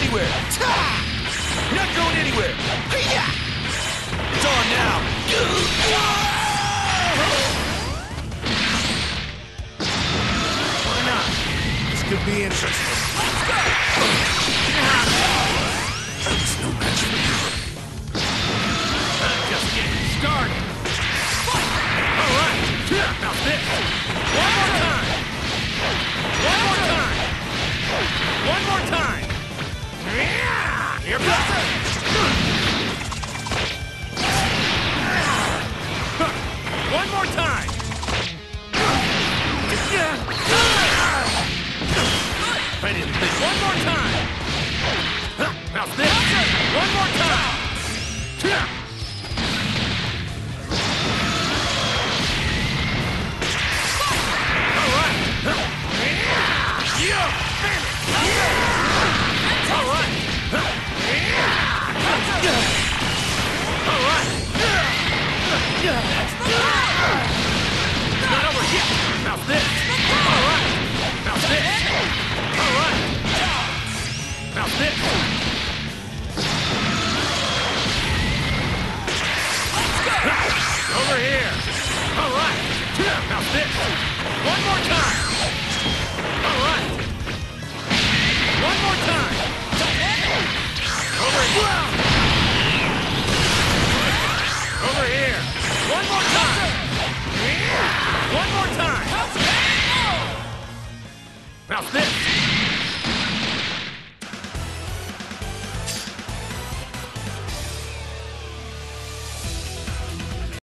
anywhere. You're not going anywhere. It's on now. Why not? This could be interesting. Let's go. It's no match for you. I'm just getting started. All right. Now this. One more time. One more time. One more time. Here goes. One more time. Ready to think. One more time. Now this. One more time. All right. Yeah. All right. All right. Not over here. Now this. All right. Now this. All right. Now this. Let's go. Over here. All right. Now this. One more time. All right. One more time. Over here. Over here. One more time. One more time. Now this.